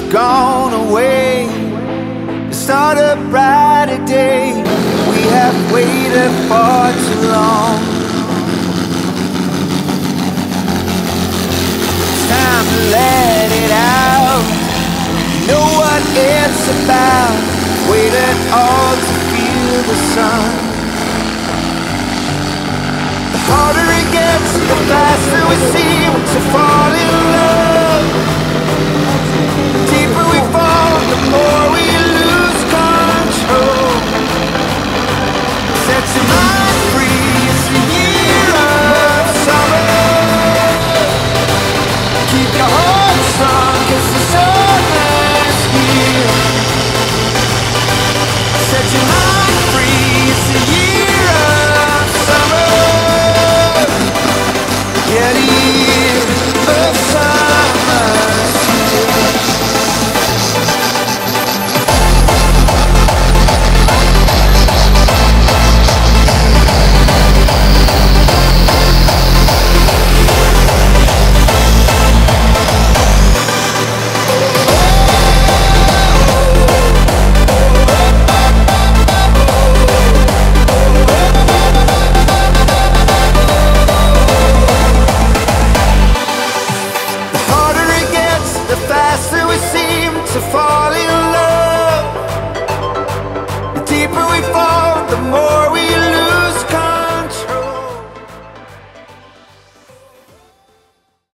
gone away to start a brighter day. We have waited far too long. It's time to let it out. You know what it's about. Waited all to feel the sun. The harder it gets, the faster we seem to fall in love. The deeper we fall, the more we lose control. Set your mind free, it's the year of summer. Keep your heart strong, 'cause the summer's here. Set your mind free, it's the year of summer. Yeah, the year of summer's here. To fall in love. The deeper we fall, the more